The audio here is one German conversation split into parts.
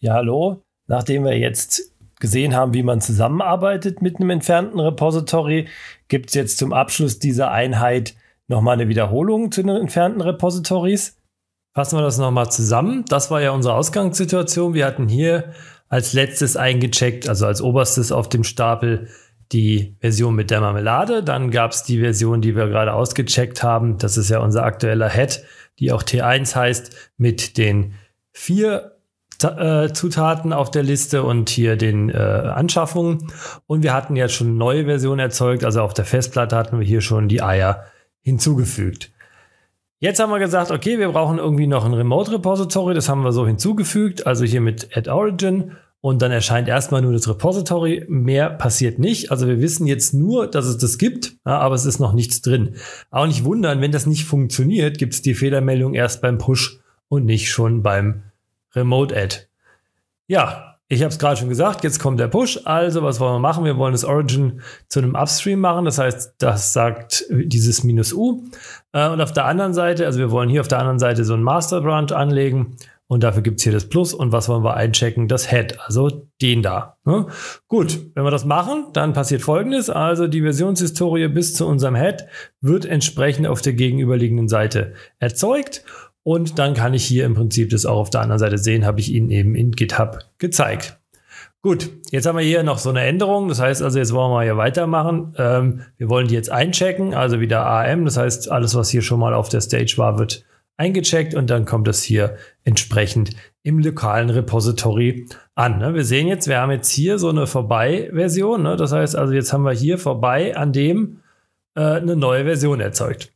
Ja, hallo. Nachdem wir jetzt gesehen haben, wie man zusammenarbeitet mit einem entfernten Repository, gibt es jetzt zum Abschluss dieser Einheit nochmal eine Wiederholung zu den entfernten Repositories. Fassen wir das nochmal zusammen. Das war ja unsere Ausgangssituation. Wir hatten hier als letztes eingecheckt, also als oberstes auf dem Stapel, die Version mit der Marmelade. Dann gab es die Version, die wir gerade ausgecheckt haben. Das ist ja unser aktueller Head, die auch T1 heißt, mit den 4 Zutaten auf der Liste und hier den Anschaffungen. Und wir hatten jetzt schon eine neue Version erzeugt. Also auf der Festplatte hatten wir hier schon die Eier hinzugefügt. Jetzt haben wir gesagt, okay, wir brauchen irgendwie noch ein Remote-Repository. Das haben wir so hinzugefügt. Also hier mit Add Origin. Und dann erscheint erstmal nur das Repository. Mehr passiert nicht. Also wir wissen jetzt nur, dass es das gibt, ja, aber es ist noch nichts drin. Auch nicht wundern, wenn das nicht funktioniert, gibt es die Fehlermeldung erst beim Push und nicht schon beim Remote Add. Ja, ich habe es gerade schon gesagt, jetzt kommt der Push. Also was wollen wir machen? Wir wollen das Origin zu einem Upstream machen. Das heißt, das sagt dieses -U. Und auf der anderen Seite, also wir wollen hier auf der anderen Seite so einen Master Branch anlegen. Und dafür gibt es hier das Plus. Und was wollen wir einchecken? Das Head, also den da. Ne? Gut, wenn wir das machen, dann passiert Folgendes. Also die Versionshistorie bis zu unserem Head wird entsprechend auf der gegenüberliegenden Seite erzeugt. Und dann kann ich hier im Prinzip das auch auf der anderen Seite sehen, habe ich Ihnen eben in GitHub gezeigt. Gut, jetzt haben wir hier noch so eine Änderung. Das heißt also, jetzt wollen wir hier weitermachen. Wir wollen die jetzt einchecken, also wieder AM. Das heißt, alles, was hier schon mal auf der Stage war, wird eingecheckt und dann kommt das hier entsprechend im lokalen Repository an. Ne? Wir sehen jetzt, wir haben jetzt hier so eine Vorbei-Version. Ne? Das heißt also, jetzt haben wir hier vorbei an dem eine neue Version erzeugt.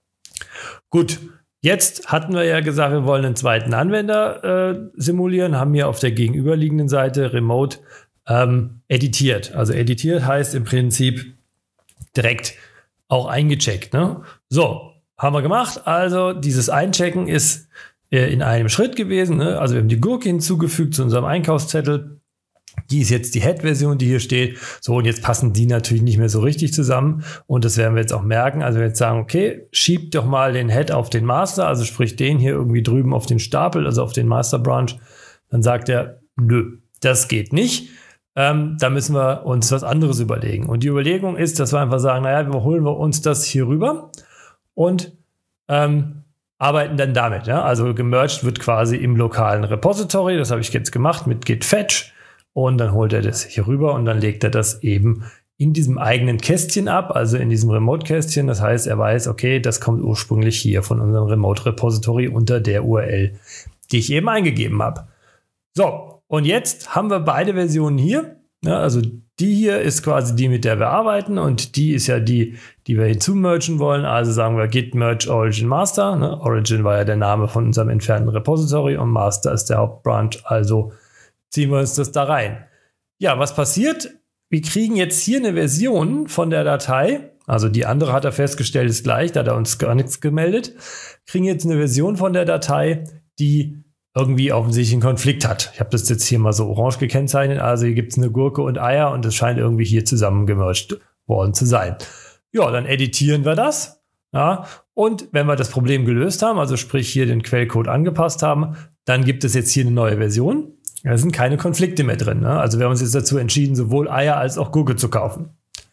Gut. Jetzt hatten wir ja gesagt, wir wollen einen zweiten Anwender simulieren, haben hier auf der gegenüberliegenden Seite Remote editiert. Also editiert heißt im Prinzip direkt auch eingecheckt. Ne? So, haben wir gemacht. Also dieses Einchecken ist in einem Schritt gewesen. Ne? Also wir haben die Gurke hinzugefügt zu unserem Einkaufszettel. Die ist jetzt die Head-Version, die hier steht. So, und jetzt passen die natürlich nicht mehr so richtig zusammen. Und das werden wir jetzt auch merken. Also wenn wir jetzt sagen, okay, schiebt doch mal den Head auf den Master, also sprich den hier irgendwie drüben auf den Stapel, also auf den Master Branch, dann sagt er, nö, das geht nicht. Da müssen wir uns was anderes überlegen. Und die Überlegung ist, dass wir einfach sagen, naja, holen wir uns das hier rüber und arbeiten dann damit. Ja? Also gemerged wird quasi im lokalen Repository. Das habe ich jetzt gemacht mit git fetch. Und dann holt er das hier rüber und dann legt er das eben in diesem eigenen Kästchen ab, also in diesem Remote-Kästchen. Das heißt, er weiß, okay, das kommt ursprünglich hier von unserem Remote-Repository unter der URL, die ich eben eingegeben habe. So, und jetzt haben wir beide Versionen hier. Ja, also die hier ist quasi die, mit der wir arbeiten und die ist ja die, die wir hinzumergen wollen. Also sagen wir git merge origin master. Ne? Origin war ja der Name von unserem entfernten Repository und Master ist der Hauptbranch, also ziehen wir uns das da rein. Ja, was passiert? Wir kriegen jetzt hier eine Version von der Datei. Also die andere hat er festgestellt, ist gleich, da hat er uns gar nichts gemeldet. Kriegen jetzt eine Version von der Datei, die irgendwie offensichtlich einen Konflikt hat. Ich habe das jetzt hier mal so orange gekennzeichnet. Also hier gibt es eine Gurke und Eier und es scheint irgendwie hier zusammengemerged worden zu sein. Ja, dann editieren wir das. Ja, und wenn wir das Problem gelöst haben, also sprich hier den Quellcode angepasst haben, dann gibt es jetzt hier eine neue Version. Da sind keine Konflikte mehr drin. Ne? Also wir haben uns jetzt dazu entschieden, sowohl Eier als auch Gurke zu kaufen.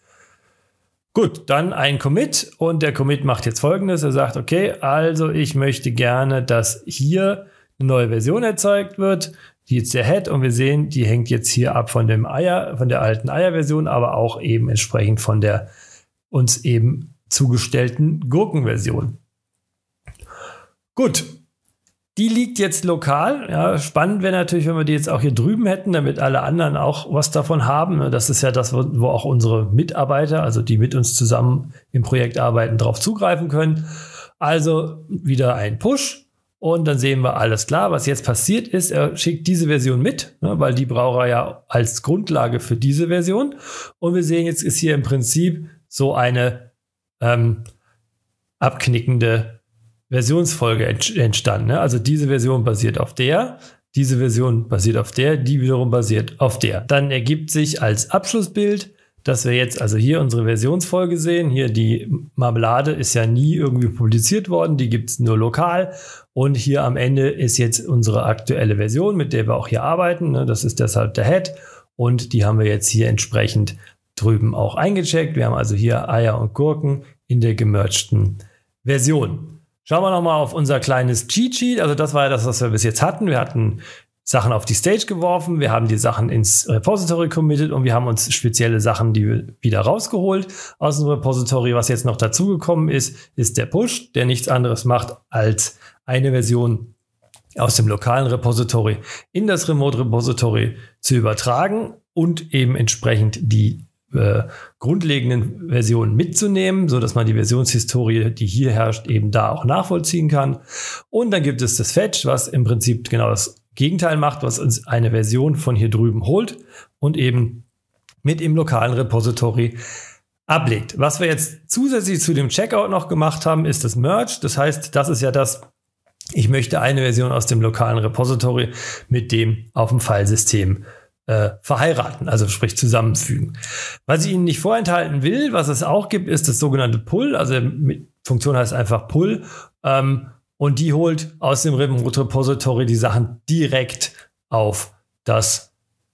Gut, dann ein Commit und der Commit macht jetzt Folgendes. Er sagt, okay, also ich möchte gerne, dass hier eine neue Version erzeugt wird. Die ist der Head und wir sehen, die hängt jetzt hier ab von dem Eier, von der alten Eier-Version, aber auch eben entsprechend von der uns eben zugestellten Gurkenversion. Gut. Die liegt jetzt lokal. Ja, spannend wäre natürlich, wenn wir die jetzt auch hier drüben hätten, damit alle anderen auch was davon haben. Das ist ja das, wo auch unsere Mitarbeiter, also die mit uns zusammen im Projekt arbeiten, drauf zugreifen können. Also wieder ein Push und dann sehen wir, alles klar. Was jetzt passiert ist, er schickt diese Version mit, ne, weil die braucht er ja als Grundlage für diese Version. Und wir sehen, jetzt ist hier im Prinzip so eine abknickende Versionsfolge entstanden. Ne? Also diese Version basiert auf der, diese Version basiert auf der, die wiederum basiert auf der. Dann ergibt sich als Abschlussbild dass wir jetzt also hier unsere Versionsfolge sehen. Hier die Marmelade ist ja nie irgendwie publiziert worden, die gibt es nur lokal. Und hier am Ende ist jetzt unsere aktuelle Version, mit der wir auch hier arbeiten. Das ist deshalb der Head. Und die haben wir jetzt hier entsprechend drüben auch eingecheckt. Wir haben also hier Eier und Gurken in der gemergten Version. Schauen wir nochmal auf unser kleines Cheat Sheet. Also das war ja das, was wir bis jetzt hatten. Wir hatten Sachen auf die Stage geworfen, wir haben die Sachen ins Repository committed und wir haben uns spezielle Sachen wieder rausgeholt aus dem Repository. Was jetzt noch dazugekommen ist, ist der Push, der nichts anderes macht, als eine Version aus dem lokalen Repository in das Remote Repository zu übertragen und eben entsprechend die grundlegenden Versionen mitzunehmen, so dass man die Versionshistorie, die hier herrscht, eben da auch nachvollziehen kann. Und dann gibt es das Fetch, was im Prinzip genau das Gegenteil macht, was uns eine Version von hier drüben holt und eben mit im lokalen Repository ablegt. Was wir jetzt zusätzlich zu dem Checkout noch gemacht haben, ist das Merge. Das heißt, das ist ja das, ich möchte eine Version aus dem lokalen Repository mit dem auf dem Filesystem verheiraten, also sprich zusammenfügen. Was ich Ihnen nicht vorenthalten will, was es auch gibt, ist das sogenannte Pull. Also die Funktion heißt einfach Pull. Und die holt aus dem Remote Repository die Sachen direkt auf das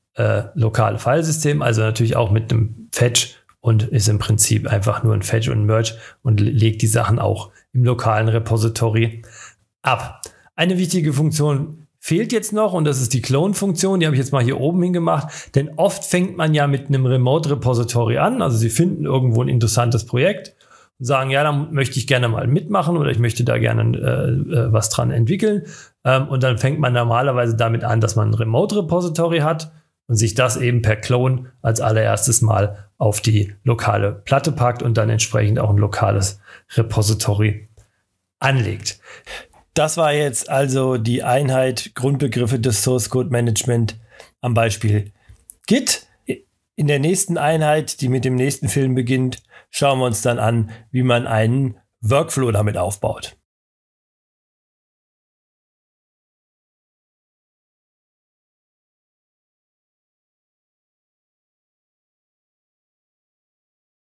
lokale Filesystem, also natürlich auch mit einem Fetch und ist im Prinzip einfach nur ein Fetch und ein Merge und legt die Sachen auch im lokalen Repository ab. Eine wichtige Funktion fehlt jetzt noch und das ist die Clone-Funktion, die habe ich jetzt mal hier oben hingemacht, denn oft fängt man ja mit einem Remote Repository an, also Sie finden irgendwo ein interessantes Projekt und sagen, ja, da möchte ich gerne mal mitmachen oder ich möchte da gerne was dran entwickeln und dann fängt man normalerweise damit an, dass man ein Remote Repository hat und sich das eben per Clone als allererstes mal auf die lokale Platte packt und dann entsprechend auch ein lokales Repository anlegt. Das war jetzt also die Einheit Grundbegriffe des Source Code Management am Beispiel Git. In der nächsten Einheit, die mit dem nächsten Film beginnt, schauen wir uns dann an, wie man einen Workflow damit aufbaut.